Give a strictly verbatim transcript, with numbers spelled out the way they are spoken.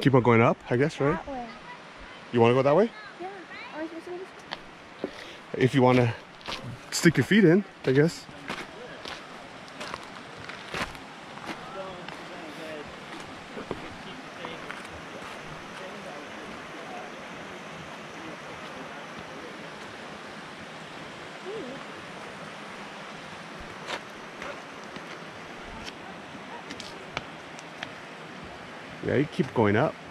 Keep on going up, I guess, right? That way. You want to go that way? Yeah. Are we supposed to go this way? If you want to stick your feet in, I guess. Yeah, you keep going up.